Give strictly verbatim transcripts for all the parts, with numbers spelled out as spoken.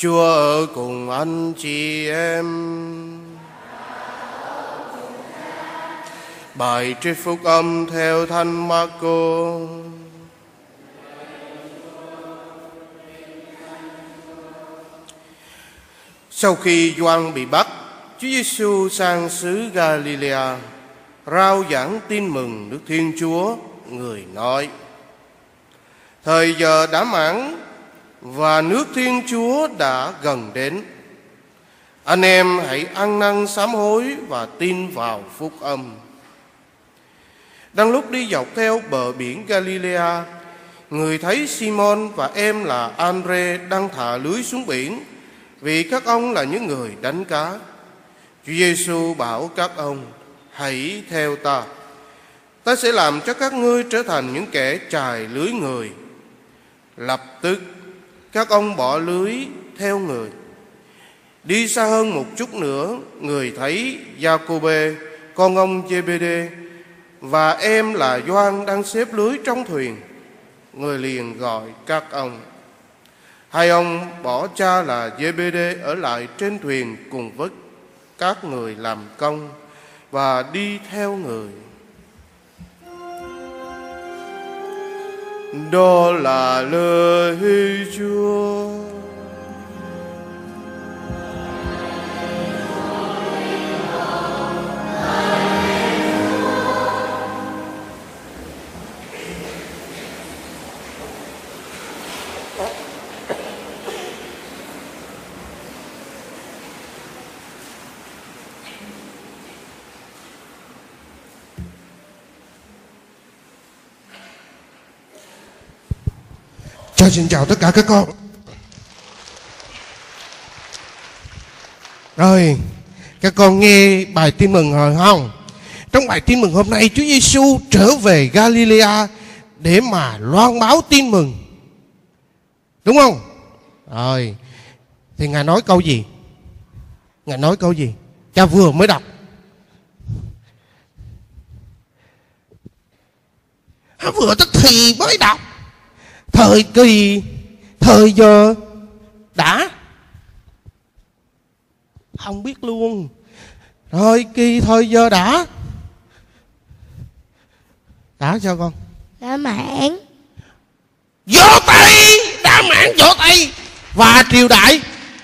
Chúa ở cùng anh chị em. Bài trích phúc âm theo Thánh Marco. Sau khi Gioan bị bắt, Chúa Giêsu sang xứ Galilea rao giảng tin mừng nước Thiên Chúa. Người nói: thời giờ đã mãn và nước Thiên Chúa đã gần đến. Anh em hãy ăn năn sám hối và tin vào phúc âm. Đang lúc đi dọc theo bờ biển Galilea, người thấy Simon và em là Andre đang thả lưới xuống biển, vì các ông là những người đánh cá. Chúa Giêsu bảo các ông: hãy theo ta, ta sẽ làm cho các ngươi trở thành những kẻ chài lưới người. Lập tức các ông bỏ lưới theo người. Đi xa hơn một chút nữa, người thấy Gia-cô-bê, con ông Giê-bê-đê, và em là Gioan đang xếp lưới trong thuyền. Người liền gọi các ông. Hai ông bỏ cha là Giê-bê-đê ở lại trên thuyền cùng với các người làm công và đi theo người. Đó là lời Chúa. Cho xin chào tất cả các con. Rồi, các con nghe bài tin mừng rồi không? Trong bài tin mừng hôm nay, Chúa Giêsu trở về Galilea để mà loan báo tin mừng, đúng không? Rồi, thì Ngài nói câu gì? Ngài nói câu gì? Cha vừa mới đọc. À, vừa tức thì mới đọc. Thời kỳ, thời giờ đã, không biết luôn. Thời kỳ, thời giờ đã, đã sao con? Đã mãn. Vỗ tay, đã mãn vỗ tay. Và triều đại,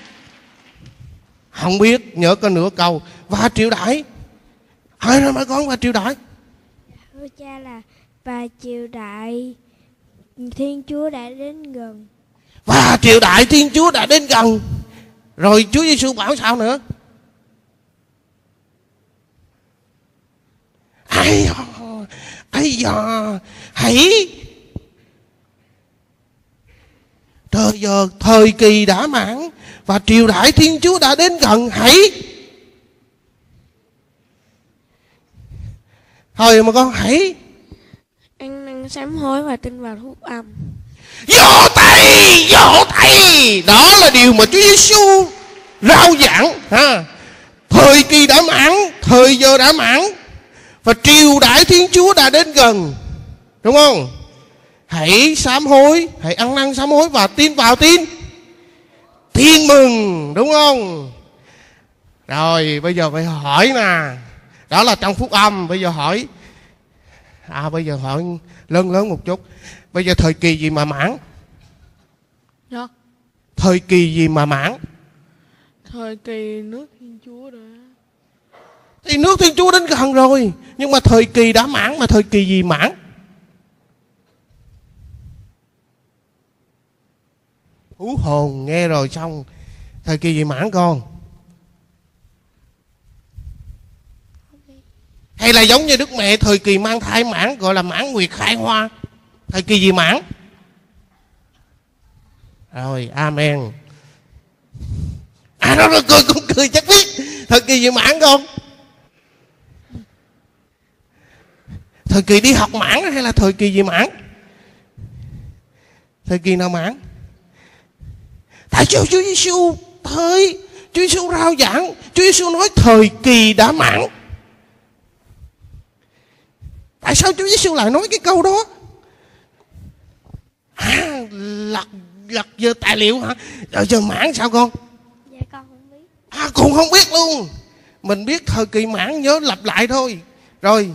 không biết, nhớ có nửa câu. Và triều đại, hỏi rồi mà con, và triều đại. Thưa cha là và triều đại Thiên Chúa đã đến gần. Và triều đại Thiên Chúa đã đến gần. Rồi Chúa Giêsu bảo sao nữa? Ai da, ai da, hãy, thời giờ, thời kỳ đã mãn và triều đại Thiên Chúa đã đến gần. Hãy, thôi mà con, hãy Ăn năn sám hối và tin vào phúc âm. vỗ tay, vỗ tay. Đó là điều mà Chúa Giêsu rao giảng ha. Thời kỳ đã mãn, thời giờ đã mãn và triều đại Thiên Chúa đã đến gần, đúng không? Hãy sám hối, hãy ăn năn sám hối và tin vào tin tin mừng, đúng không? Rồi bây giờ phải hỏi nè, đó là trong phúc âm. Bây giờ hỏi, à bây giờ hỏi lớn lớn một chút. Bây giờ thời kỳ gì mà mãn? Dạ. Thời kỳ gì mà mãn? Thời kỳ nước Thiên Chúa đã. Thì nước Thiên Chúa đến gần rồi, nhưng mà thời kỳ đã mãn, mà thời kỳ gì mãn? Hú hồn nghe rồi xong. Thời kỳ gì mãn con? Hay là giống như Đức Mẹ thời kỳ mang thai mãn, gọi là mãn nguyệt khai hoa. Thời kỳ gì mãn? Rồi, amen. À nó, nó cười cũng cười chắc biết. Thời kỳ gì mãn con? Thời kỳ đi học mãn hay là thời kỳ gì mãn? Thời kỳ nào mãn? Tại sao Chúa Giêsu thời Chúa Giêsu rao giảng, Chúa Giêsu nói thời kỳ đã mãn. Tại sao Chúa Giêsu lại nói cái câu đó? À, là lật giờ tài liệu hả? Rồi giờ mãn sao con? Dạ con không biết. À con không biết luôn. Mình biết thời kỳ mãn nhớ lặp lại thôi. Rồi.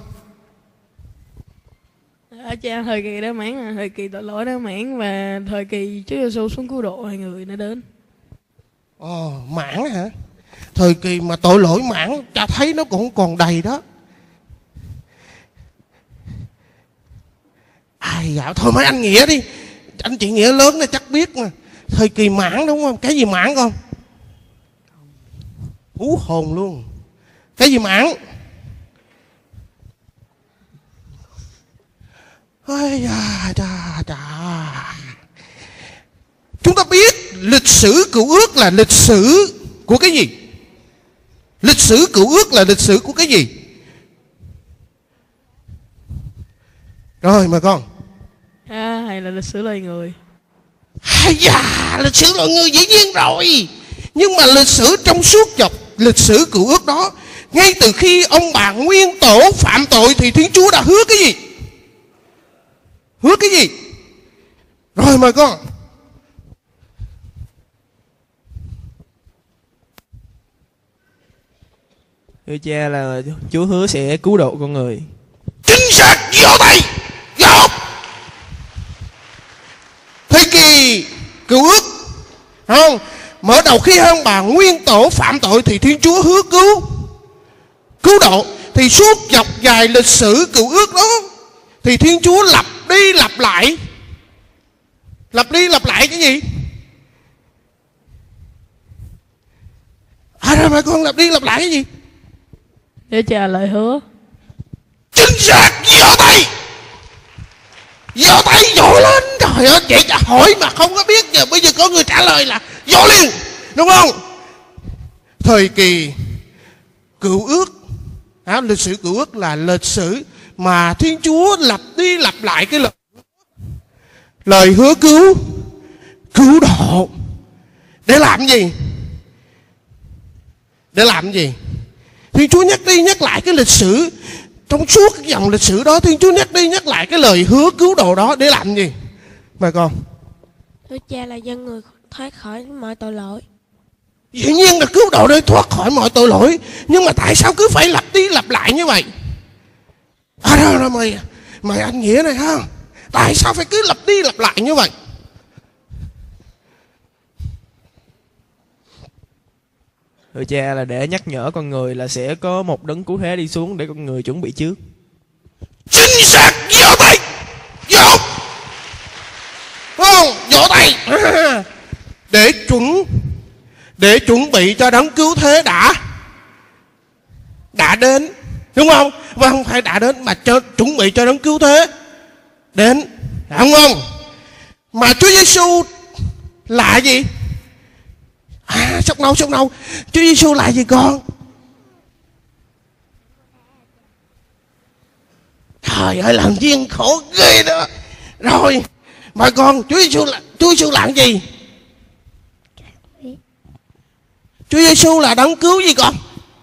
Ở cha thời kỳ đá mãn là thời kỳ tội lỗi đá mãn, và thời kỳ Chúa Giêsu xuống cứu độ hai người đã đến. Ồ, mãn hả? Thời kỳ mà tội lỗi mãn, cha thấy nó cũng còn đầy đó. Ai dạ, thôi mấy anh Nghĩa đi. Anh chị Nghĩa lớn này chắc biết mà. Thời kỳ mãn đúng không? Cái gì mãn con? Hú hồn luôn. Cái gì mãn? Ôi da, da, da. Chúng ta biết lịch sử Cựu Ước là lịch sử của cái gì? Lịch sử Cựu Ước là lịch sử của cái gì? Rồi mời con. À, hay là lịch sử loài người. Hay da, lịch sử loài người dĩ nhiên rồi. Nhưng mà lịch sử trong suốt dọc lịch sử Cựu Ước đó, ngay từ khi ông bà Nguyên Tổ phạm tội thì Thiên Chúa đã hứa cái gì? Hứa cái gì? Rồi mời con. Thưa cha là Chúa hứa sẽ cứu độ con người. Chính xác, vô tay, vô. Thời kỳ Cựu Ước, không? Mở đầu khi ông bà Nguyên Tổ phạm tội thì Thiên Chúa hứa cứu, cứu độ. Thì suốt dọc dài lịch sử Cựu Ước đó thì Thiên Chúa lặp đi lặp lại, lặp đi lặp lại cái gì? À rồi mà con lặp đi lặp lại cái gì? Để cha lời hứa. Chính xác, giơ tay, giơ tay vỗ lên. Trời ơi, vậy chả hỏi mà không có biết. Giờ bây giờ có người trả lời là vỗ liền, đúng không? Thời kỳ Cựu Ước, à, lịch sử Cựu Ước là lịch sử mà Thiên Chúa lặp đi lặp lại cái lời lời hứa cứu, cứu độ. Để làm gì? Để làm gì? Thiên Chúa nhắc đi nhắc lại cái lịch sử. Trong suốt cái dòng lịch sử đó, Thiên Chúa nhắc đi nhắc lại cái lời hứa cứu độ đó để làm gì? Mời con. Thưa cha là dân người thoát khỏi mọi tội lỗi. Dĩ nhiên là cứu độ để thoát khỏi mọi tội lỗi. Nhưng mà tại sao cứ phải lặp đi lặp lại như vậy? À rồi, rồi mời, mời anh Nghĩa này ha. Tại sao phải cứ lặp đi lặp lại như vậy? Thưa cha là để nhắc nhở con người là sẽ có một đấng cứu thế đi xuống để con người chuẩn bị trước. Chính xác, vỗ tay, vỗ, không, vỗ tay. Để chuẩn, để chuẩn bị cho đấng cứu thế đã đã đến, đúng không? Và không phải đã đến mà cho, chuẩn bị cho đấng cứu thế đến, đúng không? Mà Chúa Giêsu là gì? À, sốc nâu, sốc nâu. Chúa Giêsu là gì con? Trời ơi, làm viên khổ ghê đó. Rồi, mời con, Chúa Giêsu là Chúa Giêsu là cái gì? Chúa Giêsu là đấng cứu gì con?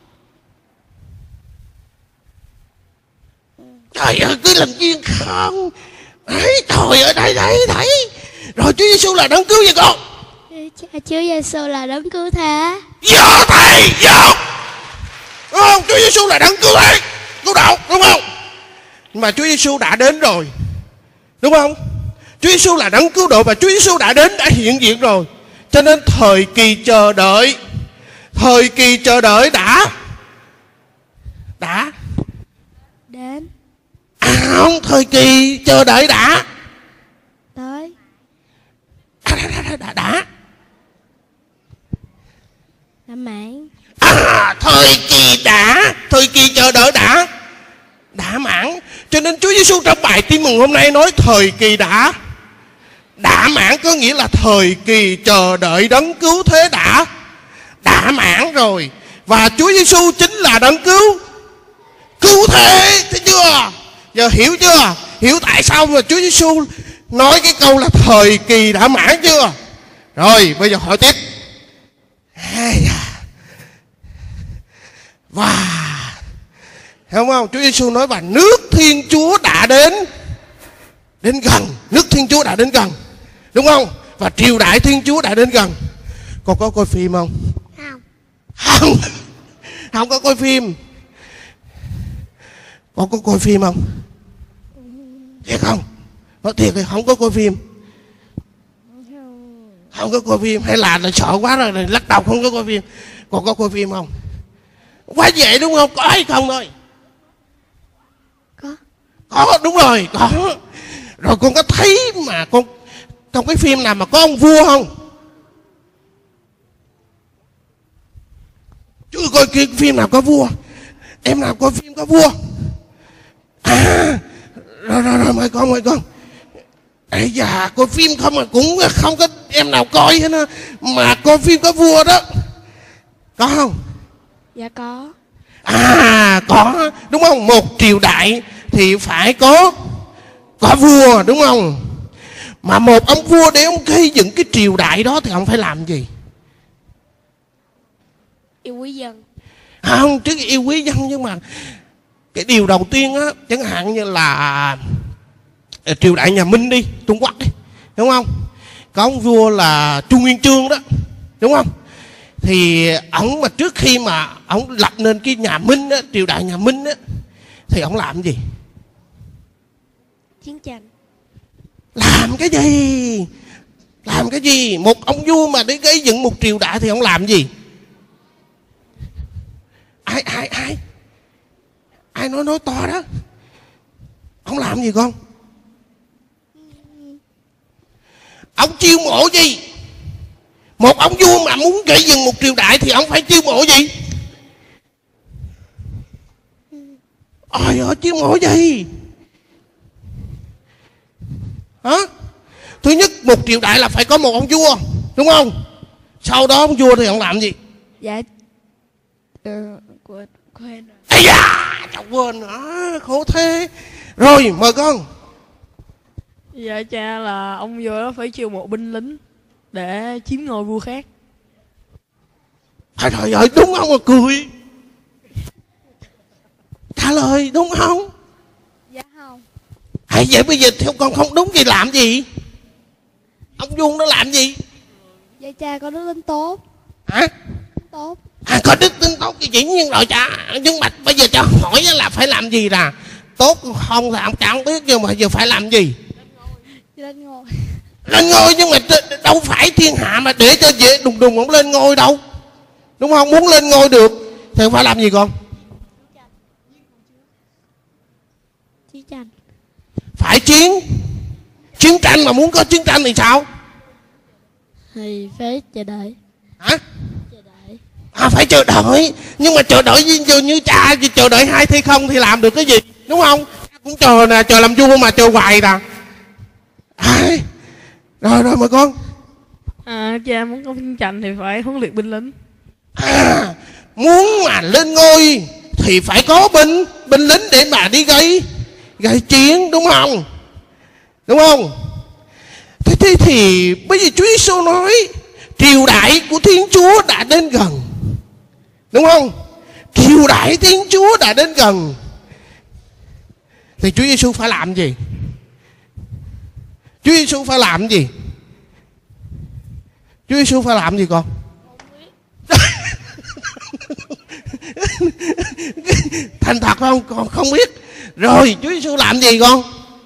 Trời ơi, cứ làm viên không. Đấy, trời ơi, đây, đây, thấy. Rồi Chúa Giêsu là đấng cứu gì con? Chúa Giêsu là đấng cứu thế. Giơ tay, giơ. Đúng không? Chúa Giêsu là đấng cứu thế, cứu độ, đúng không? Mà Chúa Giêsu đã đến rồi, đúng không? Chúa Giêsu là đấng cứu độ và Chúa Giêsu đã đến, đã hiện diện rồi. Cho nên thời kỳ chờ đợi, thời kỳ chờ đợi đã đã Đến. À không, thời kỳ chờ đợi đã Tới. đã đã đã, đã, đã. Đã mãn. À, thời kỳ đã, thời kỳ chờ đợi đã đã mãn. Cho nên Chúa Giêsu trong bài tin mừng hôm nay nói thời kỳ đã đã mãn, có nghĩa là thời kỳ chờ đợi đấng cứu thế đã đã mãn rồi. Và Chúa Giêsu chính là đấng cứu cứu thế, thấy chưa? Giờ hiểu chưa? Hiểu tại sao mà Chúa Giêsu nói cái câu là thời kỳ đã mãn chưa? Rồi bây giờ hỏi tiếp. Và hiểu không? Chúa Giêsu nói và nước Thiên Chúa đã đến đến gần, nước Thiên Chúa đã đến gần, đúng không? và triều đại Thiên Chúa đã đến gần. Con có coi phim không? Không. Không. Không có coi phim. Con có coi phim không? Thiệt không? Nói thiệt thì không có coi phim. Không có coi phim hay là, là sợ quá rồi lắc đầu không có coi phim. Con có coi phim không? Quá dễ đúng không? Có hay không thôi? Có. Có, đúng rồi, có. Rồi con có thấy mà con trong cái phim nào mà có ông vua không? Chưa coi cái phim nào có vua. Em nào coi phim có vua? À, rồi rồi rồi mời con mời con. Ây da, coi phim không mà cũng không có em nào coi hết á. Mà coi phim có vua đó. Có không? Dạ có. À có, đúng không? Một triều đại thì phải có có vua, đúng không? Mà một ông vua để ông gây dựng cái triều đại đó thì ông phải làm gì? Yêu quý dân. Không, trước yêu quý dân, nhưng mà cái điều đầu tiên á, chẳng hạn như là triều đại nhà Minh đi, Trung Quốc đi, đúng không? Có ông vua là Trung Nguyên Chương đó, đúng không? Thì ổng mà trước khi mà ổng lập nên cái nhà Minh á, triều đại nhà Minh á, thì ổng làm gì? Chiến tranh. Làm cái gì? Làm cái gì? Một ông vua mà để gây dựng một triều đại thì ổng làm gì? Ai ai ai? Ai nói nói to đó? Ông làm gì con? Ông chiêu mộ gì? Một ông vua mà muốn gây dựng một triều đại thì ông phải chiêu mộ gì? Ôi ơi, chiêu mộ gì? Hả? Thứ nhất, một triều đại là phải có một ông vua, đúng không? Sau đó ông vua thì ông làm gì? Dạ. Ờ, quên, quên rồi. Ây da, cháu quên nữa, khổ thế. Rồi, mời con. Dạ cha là ông vua đó phải chiêu mộ binh lính để chiếm ngôi vua khác. Trời trời ơi, đúng không mà cười? Trả lời đúng không? Dạ không. Hay vậy bây giờ theo con không đúng thì làm gì? Ông vua nó làm gì? Dạ cha có đức tính tốt. Hả? Tốt. À, có đức tin tốt thì dĩ nhiên rồi cha. Nhưng mà bây giờ cho hỏi là phải làm gì là tốt không thì ông chẳng biết, nhưng mà giờ phải làm gì? Lên ngôi. Lên ngôi, nhưng mà đâu phải thiên hạ mà để cho dễ đùng đùng ông lên ngôi đâu, đúng không? Muốn lên ngôi được thì phải làm gì con? Chiến tranh. Phải chiến. Chiến tranh, mà muốn có chiến tranh thì sao? Thì phải chờ đợi. Hả? Chờ đợi. À, phải chờ đợi. Nhưng mà chờ đợi như, như cha chờ đợi hai thi không thì làm được cái gì, đúng không? Cũng chờ nè, chờ làm vua mà chờ hoài nè. À, rồi rồi mời con. À, cha muốn có chiến tranh thì phải huấn luyện binh lính. À, muốn mà lên ngôi thì phải có binh binh lính để mà đi gây gây chiến, đúng không? Đúng không? Thế, thế thì bây giờ Chúa Giêsu nói triều đại của Thiên Chúa đã đến gần, đúng không? Triều đại Thiên Chúa đã đến gần thì Chúa Giêsu phải làm gì? Chúa Giêsu phải làm gì? Chúa Giêsu phải làm gì con? Thành thật không? Con không biết. Rồi Chúa Giêsu làm gì con?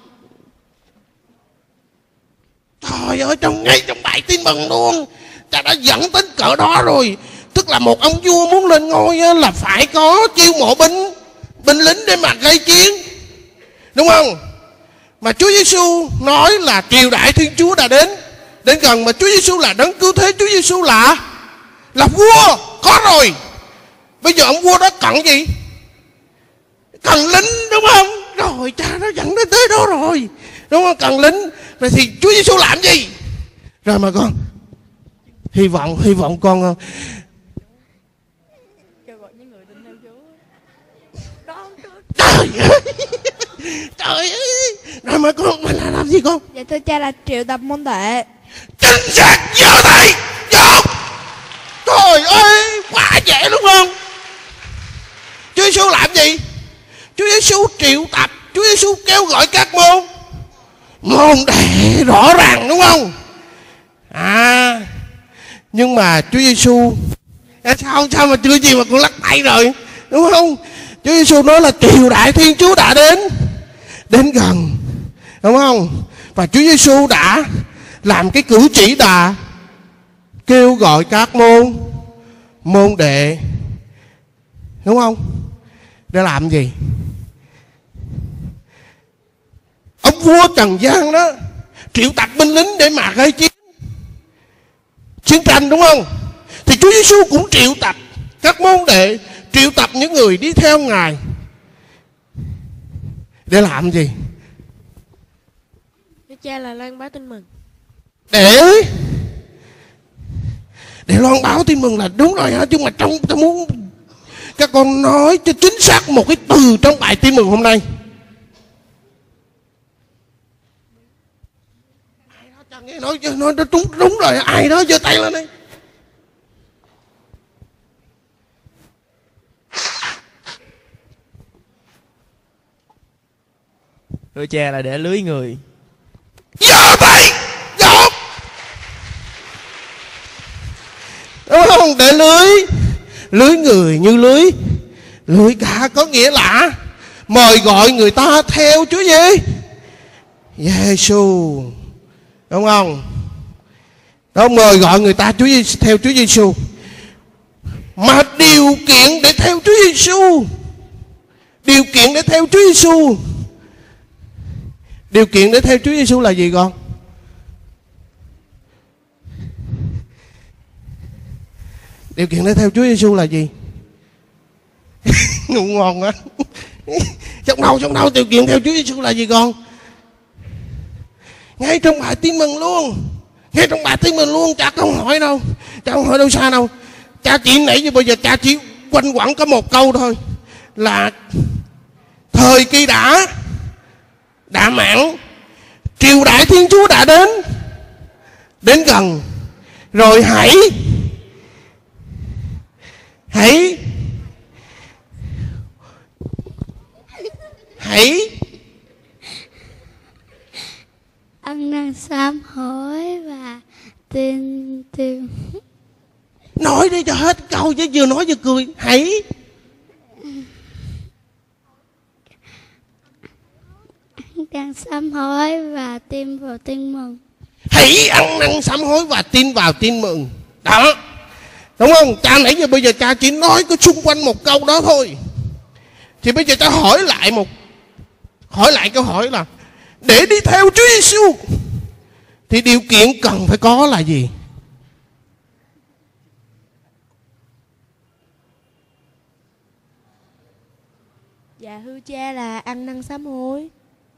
Trời ơi, trong ngay trong bài tin mừng luôn, cha đã dẫn đến cỡ đó rồi. Tức là một ông vua muốn lên ngôi là phải có chiêu mộ binh binh lính để mà gây chiến, đúng không? Mà Chúa Giêsu nói là triều đại Thiên Chúa đã đến đến gần, mà Chúa Giêsu là đấng cứu thế, Chúa Giêsu là là vua, có rồi. Bây giờ ông vua đó cần gì? Cần lính, đúng không? Rồi cha nó dẫn đến tới đó rồi, đúng không? Cần lính. Vậy thì Chúa Giêsu làm gì? Rồi mà con hy vọng hy vọng con Kêu gọi những người tin theo Chúa. trời ơi, trời ơi. Rồi mà con mình là làm gì con? Dạ thưa cha là triệu tập môn đệ. Chính xác, giờ thầy vô. Trời ơi, quá dễ đúng không? Chúa Giêsu làm gì? Chúa Giêsu triệu tập, Chúa Giêsu kêu gọi các môn môn đệ rõ ràng, đúng không? Nhưng mà Chúa Giêsu à, sao sao mà chưa gì mà con lắc tay rồi, đúng không? Chúa Giêsu nói là triều đại Thiên Chúa đã đến đến gần, đúng không? Và Chúa Giêsu đã làm cái cử chỉ là kêu gọi các môn môn đệ, đúng không? Để làm gì? Ông vua Trần gian đó triệu tập binh lính để mà gây chiến chiến tranh, đúng không? Thì Chúa Giêsu cũng triệu tập các môn đệ, triệu tập những người đi theo Ngài để làm gì? Thưa cha là loan báo tin mừng. Để để loan báo tin mừng là đúng rồi hả? Nhưng mà trong tôi muốn các con nói cho chính xác một cái từ trong bài tin mừng hôm nay. Ai đó chẳng nghe nói nói nó đúng đúng rồi, ai đó giơ tay lên đi. Thưa cha là để lưới người. Giơ tay, giơ. Đúng không? Để lưới lưới người như lưới lưới cá, có nghĩa là mời gọi người ta theo Chúa gì? Giêsu, đúng không? Đó, mời gọi người ta Chúa theo Chúa Giêsu. Mà điều kiện để theo Chúa Giêsu, điều kiện để theo Chúa Giêsu, điều kiện để theo Chúa Giêsu là gì con? Điều kiện để theo Chúa Giêsu là gì? Ngủ ngon á. Trong đầu trong đầu điều kiện theo Chúa Giêsu là gì con? Ngay trong bài tin mừng luôn, ngay trong bài tin mừng luôn. Cha không hỏi đâu, cha không hỏi đâu xa đâu. Cha chỉ nãy giờ bây giờ cha chỉ quanh quẩn có một câu thôi, là thời kỳ đã đã mãn, triều đại Thiên Chúa đã đến đến gần rồi. Hãy hãy hãy ăn năn sám hối và tin tin. Nói đi cho hết câu chứ vừa nói vừa cười. Hãy ăn năn sám hối và tin vào tin mừng. Hãy ăn năn sám hối và tin vào tin mừng. Đó, đúng không? Cha nãy giờ bây giờ cha chỉ nói có xung quanh một câu đó thôi. Thì bây giờ cha hỏi lại một hỏi lại câu hỏi là để đi theo Chúa Giêsu thì điều kiện cần phải có là gì? Dạ thưa cha là ăn năn sám hối.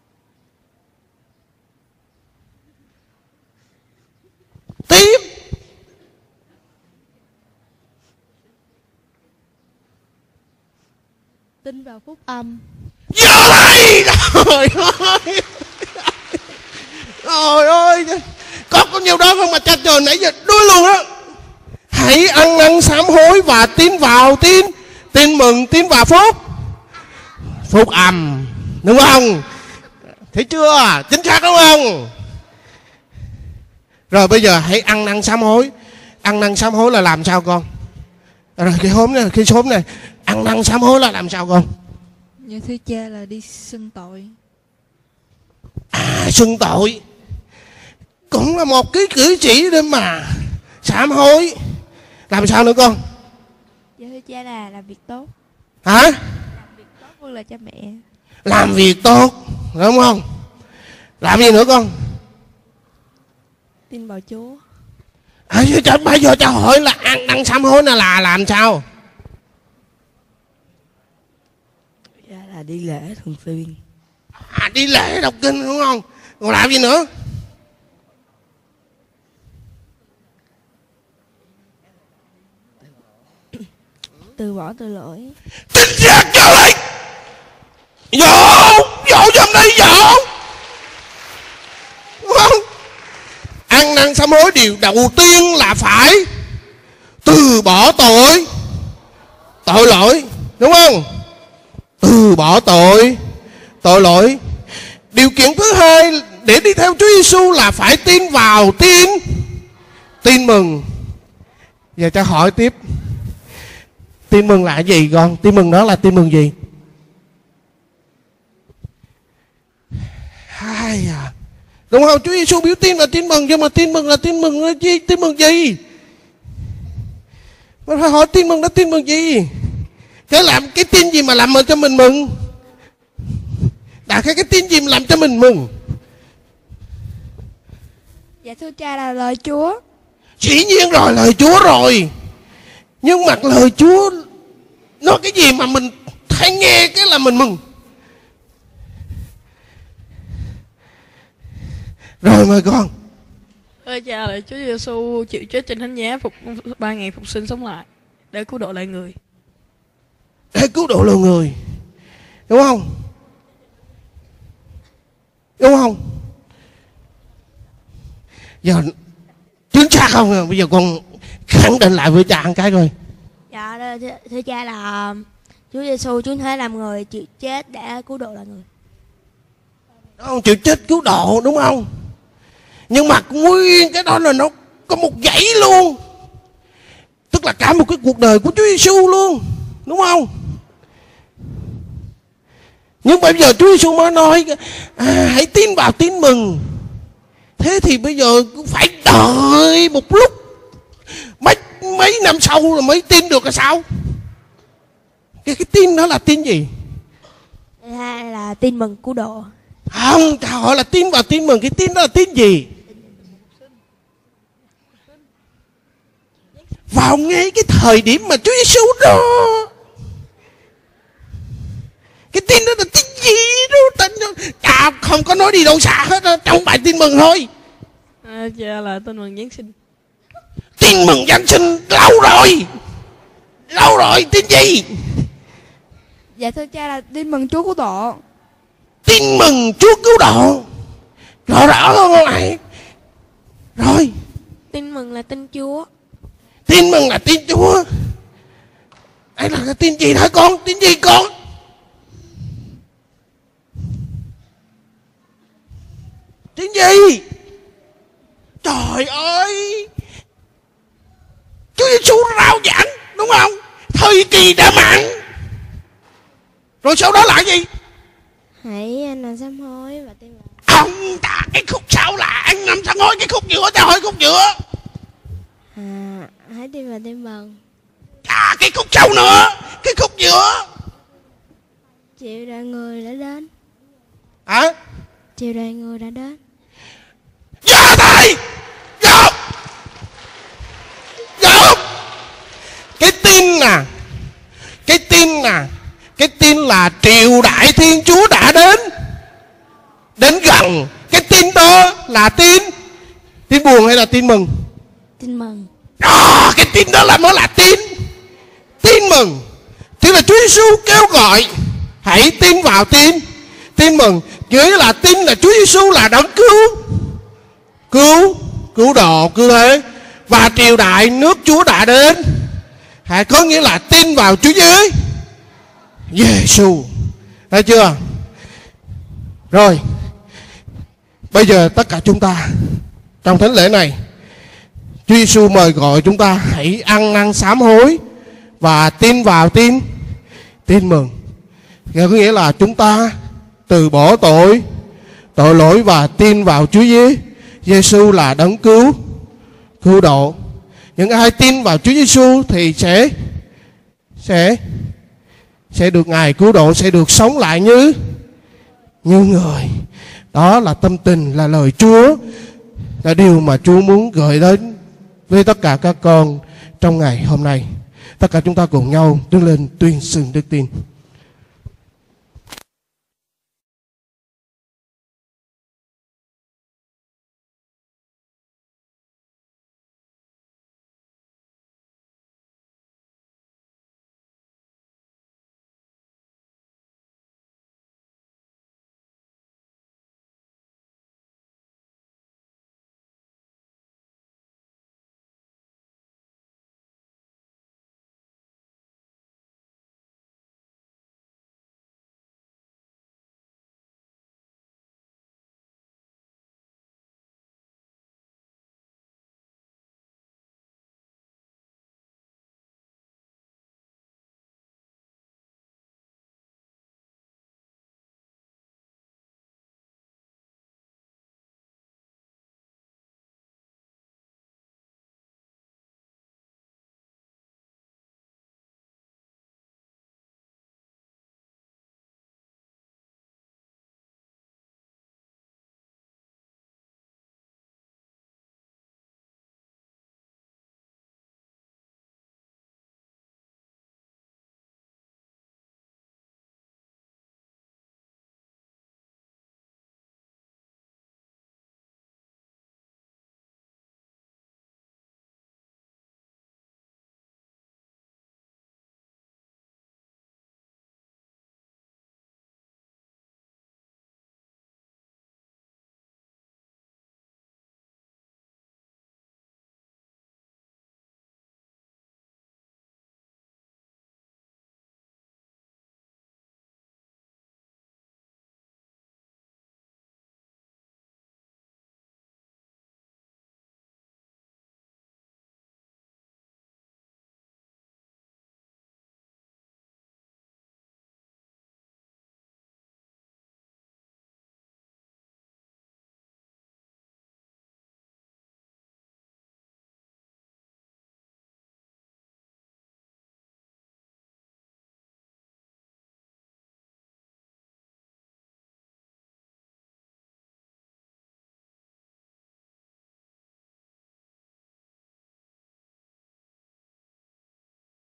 Tiếp. Tin vào phúc âm. Giờ đây. Trời ơi, trời ơi, có có nhiều đó không mà cha trời nãy giờ đuối luôn á. Hãy ăn năn sám hối và tin vào tin tin mừng, tin vào phúc phúc âm, đúng không? Thấy chưa? Chính xác đúng không? Rồi bây giờ hãy ăn năn sám hối. Ăn năn sám hối là làm sao con? Rồi cái hôm này, cái số này, ăn năn sám hối là làm sao con? Dạ thưa cha là đi xưng tội. À, xưng tội cũng là một cái cử chỉ để mà sám hối. Làm sao nữa con? Dạ thưa cha là làm việc tốt. Hả? Làm việc tốt hơn là cha mẹ. Làm việc tốt, đúng không? Làm gì nữa con? Tin vào Chúa. À, bây giờ cha hỏi là ăn năn sám hối là, là làm sao? Dạ là đi lễ thường xuyên. À, đi lễ đọc kinh, đúng không? Còn làm gì nữa? Từ bỏ tội lỗi. Chính xác trở lại. Dỗ, dỗ trong đây dỗ. Đúng không? Ăn năn sám hối điều đầu tiên là phải từ bỏ tội tội lỗi, đúng không? Từ bỏ tội tội lỗi. Điều kiện thứ hai để đi theo Chúa Giêsu là phải tin vào tin tin mừng. Giờ cho hỏi tiếp, tin mừng là gì con? Tin mừng đó là tin mừng gì? Hai à, đúng không? Chúa Giêsu biểu tin là tin mừng, nhưng mà tin mừng là tin mừng là gì? Tin mừng gì? Mình phải hỏi tin mừng đó tin mừng gì? Cái làm cái tin gì mà làm cho mình mừng? Đã cái cái tin gì mà làm cho mình mừng? Dạ thưa cha là lời Chúa. Dĩ nhiên rồi, lời Chúa rồi. Nhưng mà lời Chúa nói cái gì mà mình thấy nghe cái là mình mừng? Rồi mời con. Thưa cha là Chúa Giêsu chịu chết trên thánh giá, phục ba ngày phục sinh sống lại để cứu độ lại người. Để cứu độ loài người, đúng không? Đúng không? Giờ chính xác không? Bây giờ con khẳng định lại với cha một cái coi. Dạ thưa, thưa cha là Chúa Giêsu Chúa Thế làm người chịu chết để cứu độ lại người. Đúng không? Chịu chết cứu độ, đúng không? Nhưng mà nguyên cái đó là nó có một dãy luôn, tức là cả một cái cuộc đời của Chúa Giêsu luôn, đúng không? Nhưng bây giờ Chúa Giêsu mới nói à, hãy tin vào tin mừng. Thế thì bây giờ cũng phải đợi một lúc mấy mấy năm sau rồi mới tin được là sao? Cái cái tin đó là tin gì? Hay là tin mừng cứu độ? Không, ta hỏi là tin vào tin mừng. Cái tin đó là tin gì? Vào ngay cái thời điểm mà Chúa Giêsu đó, cái tin đó là tin gì đó? Tin đó à, không có nói đi đâu xa hết đó, trong bài tin mừng thôi. À, cha là tin mừng Giáng sinh. Tin mừng Giáng sinh lâu rồi, lâu rồi. Tin gì? Dạ thưa cha là tin mừng Chúa cứu độ. Tin mừng Chúa cứu độ. Rõ rõ không lại? Rồi. Tin mừng là tin Chúa. Tin mừng là tin Chúa. Ấy là cái tin gì hả con? Tin gì con? Tin gì? Trời ơi, Chúa Giêsu rao giảng, đúng không? Thời kỳ đã mãn. Rồi sau đó là gì? Hãy ăn năn sám hối và tin vào. Ông ta cái khúc sau là ăn năn sám hối. Cái khúc giữa ta hỏi khúc giữa. À, hãy tin vào tin mừng. À cái khúc sau nữa. Cái khúc giữa. Chiều đại người đã đến. Hả? À? Chiều đại người đã đến. Dạ thầy. Dạ. Dạ. Cái tin nè. Cái tin nè. Cái tin là triều đại Thiên Chúa đã đến. Đến gần. Cái tin đó là tin. Tin buồn hay là tin mừng? Tin mừng. À, cái tin đó là mới là tin. Tin mừng. Tức là Chúa Giêsu kêu gọi hãy tin vào tin. Tin mừng nghĩa là tin là Chúa Giêsu là đấng cứu. Cứu. Cứu độ, cứu thế. Và triều đại nước Chúa đã đến. Hãy có nghĩa là tin vào Chúa Giêsu. Giêsu. Thấy chưa? Rồi. Bây giờ tất cả chúng ta trong thánh lễ này, Chúa Giêsu mời gọi chúng ta hãy ăn năn sám hối và tin vào tin tin mừng. Có nghĩa là chúng ta từ bỏ tội tội lỗi và tin vào Chúa Giêsu. Giêsu là đấng cứu cứu độ. Những ai tin vào Chúa Giêsu thì sẽ sẽ sẽ được Ngài cứu độ, sẽ được sống lại như như người. Đó là tâm tình, là lời Chúa, là điều mà Chúa muốn gửi đến với tất cả các con trong ngày hôm nay. Tất cả chúng ta cùng nhau đứng lên tuyên xưng đức tin.